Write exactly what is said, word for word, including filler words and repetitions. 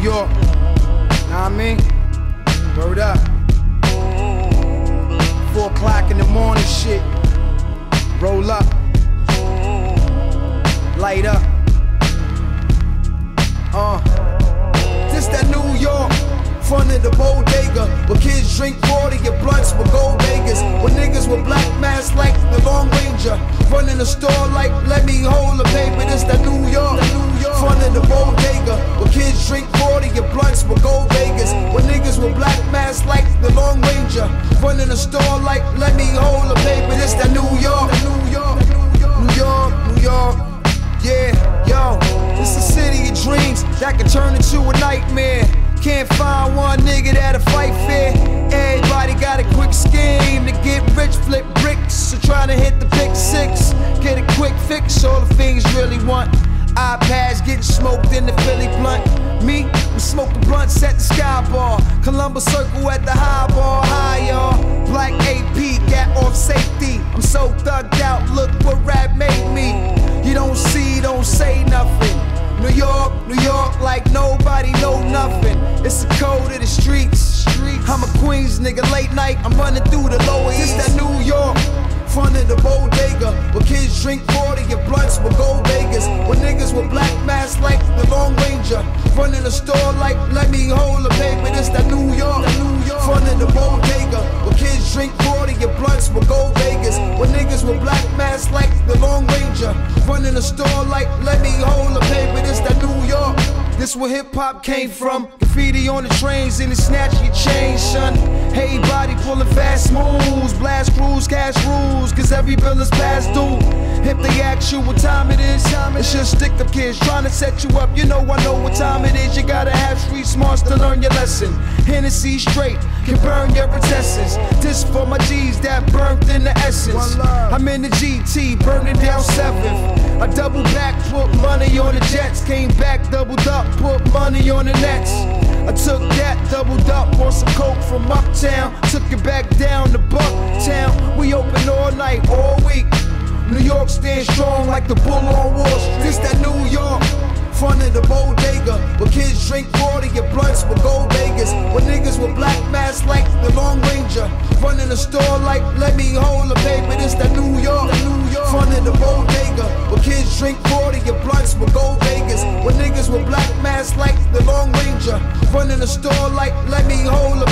York. Know what I mean? Word up. Four o'clock in the morning shit. Roll up. Light up. Uh. This that New York. Front of the bodega, where kids drink forty and blunts with gold Vegas, where niggas with black masks like the Long Ranger, running the store like let me hold the paper. This that New York. Front of the bodega, where kids drink forty and blunts with gold Vegas, where niggas with black masks like the Long Ranger, running the store like let me hold the paper. This that New York. New York, New York, New York. Yeah, yo, it's a city of dreams that can turn into a nightmare. Can't find one nigga that'll fight fair. Everybody got a quick scheme to get rich, flip bricks, so trying to hit the pick six. Get a quick fix, all the things really want. iPads getting smoked in the Philly blunt. Me, I'm smoking blunts at the Sky Bar. Columbus Circle at the high bar. High, y'all. Black A P, got off safety. I'm so thugged out, look what rap made me. You don't see, don't say nothing. New York, New York, like nobody know nothing. It's the code of the streets. I'm a Queens nigga, late night, I'm running through the lower east. It's that New York, front of the bodega, where kids drink forty and blunts with gold Vegas, where niggas with black masks like the Long Ranger, running the store like let me hold the paper. This that New York, front of the bodega, where kids drink forty and blunts with gold Vegas, where niggas with black masks like the Long Ranger, running the store like let me hold the paper. This that New York. This where hip-hop came from. Graffiti on the trains and it snatch your chain, son. Hey, body pulling fast moves. Blast crews, cash rules, cause every bill is past due. If they ask you what time it is, it's just stick-up kids trying to set you up. You know I know what time it is. You gotta have street smarts to learn your lesson. Hennessy straight can burn your intestines. This for my G's that burnt in the essence. I'm in the G T, burning down seventh. I double back, put money on the Jets. Came back, doubled up, put money on the Nets. I took that, doubled up on some coke from uptown. Took it back down to Bucktown. We open all night, all week. New York stands strong like the bull on Wall Street. This that New York, front of the bodega, where kids drink forty and blunts with gold Vegas, where niggas with black masks like the Long Ranger, running the store like let me hold the paper. This that New York, front of the bodega, where kids drink forty and blunts with gold Vegas, where niggas with black masks like the Long Ranger, running the store like let me hold the